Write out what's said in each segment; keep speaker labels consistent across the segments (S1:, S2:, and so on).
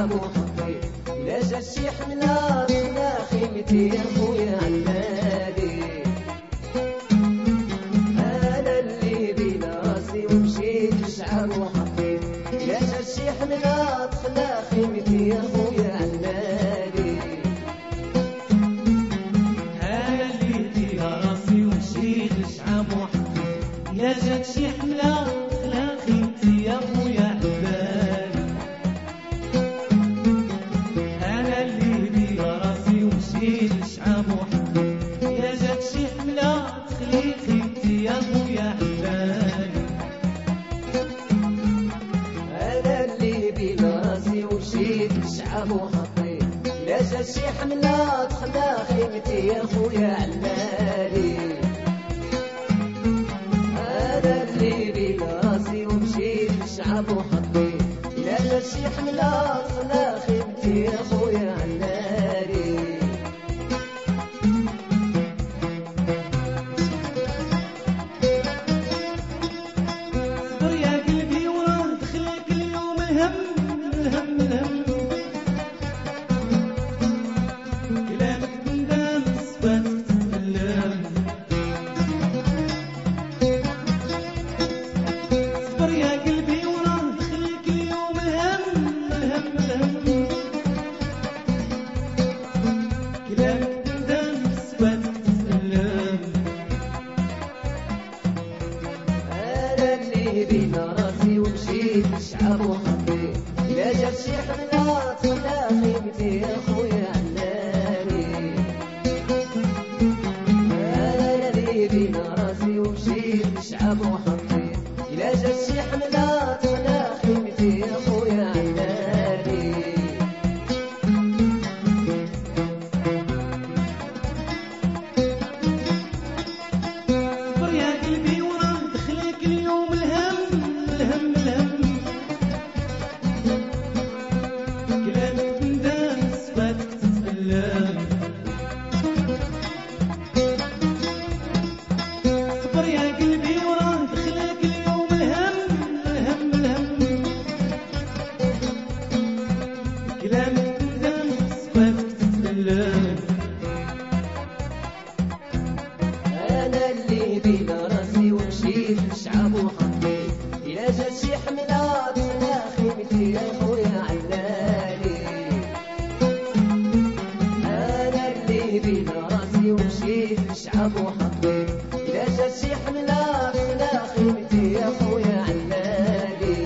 S1: شعب وحطي لا جا شي حملة طلع خيمتي يا خويا عنادي. أنا اللي بين راسي ومشيت لشعب وحطي لا جا شي حملة طلع خيمتي يا خويا عنادي.
S2: أنا اللي بين راسي ومشيت لشعب وحطي لا جات شي حملة طلع خيمتي يا خويا عنادي. أنا اللي بين راسي ومشيت لشعب وحطي لا جات شي حملة تخلي خيمتي يا خويا عنادي.
S1: أنا اللي بين راسي ومشيت لشعب وحطي لا جا شي حملة تخلى خيمتي يا خويا عنادي. أنا اللي بين راسي ومشيت لشعب وحطي لا جا شي حملة تخلى خيمتي يا خويا عنادي.
S2: صبر يا قلبي وراه دخلك اليوم الهم الهم الهم. كلامك ندم صفاتك تتألم. صبر يا قلبي وراه دخلك اليوم الهم الهم الهم. كلامك ندم صفاتك تتألم.
S1: أنا اللي بين راسي ومشيت لشعب وحطي لا جات شي حملة تخلى خيمتي يا خويا عناني. أنا اللي بين راسي ومشيت لشعب وحطي لا جات شي حملة تخلى خيمتي يا خويا عناني.
S2: صبر يا قلبي وراه دخلك اليوم الهم الهم الهم. كلامك ندم صفاتك تتألم. صبر يا قلبي وراه دخلك اليوم الهم الهم الهم. كلامك ندم صفاتك تتألم.
S1: أنا اللي بين راسي ومشيت لشعب وحطي إلا جات شي حملة تخلى خيمتي يا خويا عناني. أنا اللي بين راسي ومشيت لشعب وحطي إلا جات شي حملة تخلى خيمتي يا خويا عناني.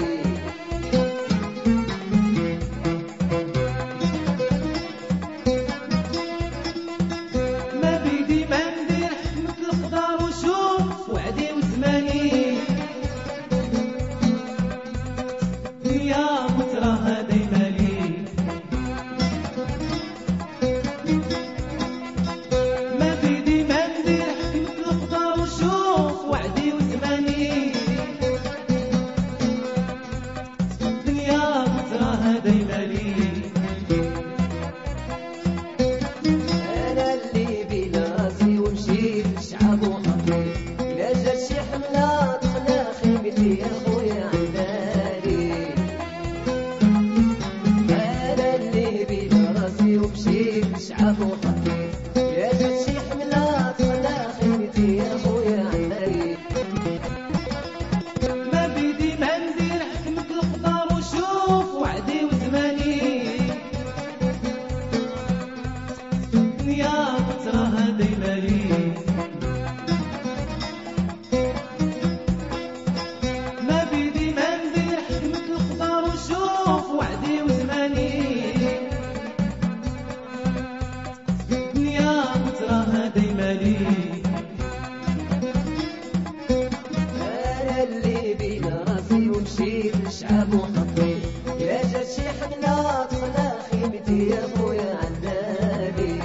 S2: ما بيدي ما ندير حكمة القدر وشوف وعدي وزماني. دنيا وتراها دايما لي. ما بيدي ما ندير حكمة القدر وشوف وعدي وزماني. دنيا وتراها دايما لي.
S1: أنا اللي بين راسي ومشيت لشعب وحطي إلا جات شي حملة تخلى خيمتي يا خويا عناني. أنا اللي بين راسي ومشيت لشعب وحطي إلا جات شي حملة تخلى خيمتي يا خويا عناني.
S2: ما بيدي ما ندير حكمة القدر وشوف وعدي وزماني. دنيا وتراها دايما لي. ما بيدي ما ندير حكمة القدر وشوف وعدي وزماني. دنيا وتراها دايما لي.
S1: أنا اللي بين راسي ومشيت لشعب وحطي إلا جات شي حملة تخلى خيمتي يا خويا عناني.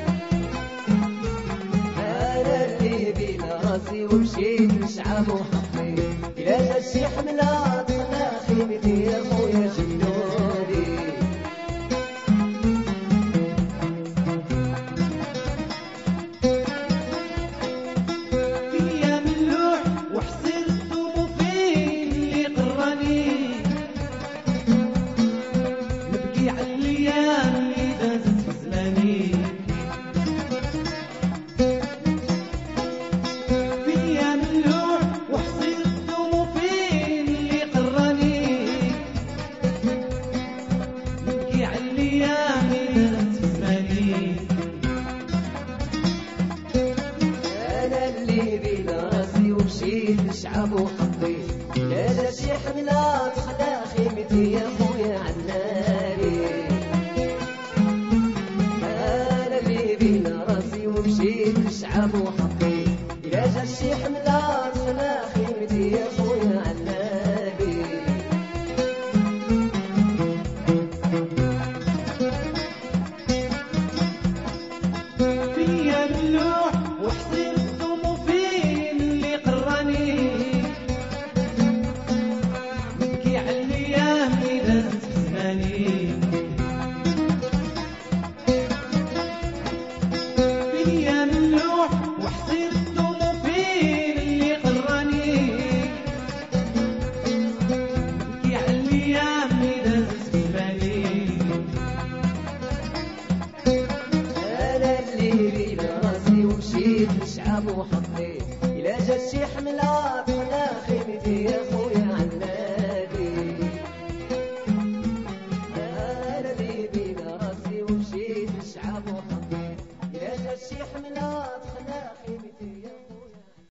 S1: أنا اللي بين راسي ومشيت لشعب وحطي إلا جات شي حملة تخلى خيمتي يا خويا جنودي.
S2: فيا من لوح وحصير الدموع فيه اللي قراني. نبكي على الايام اللي دازت في زماني فيا ملوح وحصير الدموع فين اللي قراني نبكي على الايام اللي دازت في زماني
S1: انا اللي بين راسي ومشيت لشعب وحطيت يا جا شي حملة تخلى خيمتي يا خويا عناري انا اللي بين راسي ومشيت لشعب وحطيت يا جا شي حملة تخلى خيمتي يا خويا عناري
S2: فيا ملوح